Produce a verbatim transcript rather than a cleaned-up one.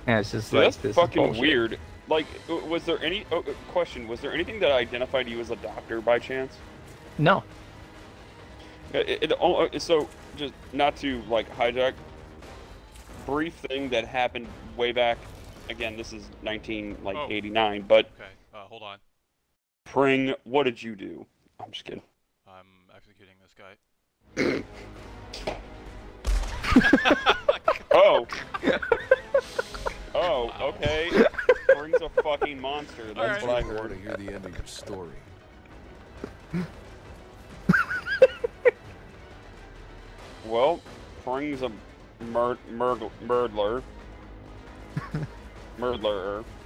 And it's just Dude, like that's this is fucking bullshit. weird. Like, was there any oh, question? Was there anything that identified you as a doctor by chance? No. It, it, oh, so, just not to like hijack. Brief thing that happened way back. Again, this is nineteen like Oh. eighty-nine. But Okay, uh, hold on. Pring, what did you do? I'm just kidding. I'm executing this guy. Oh. Oh, Wow. okay. Pring's a fucking monster. That's Alright. what I I want heard. to hear the end of your story. Well, Pring's a mur mur murdler. Murdlerer.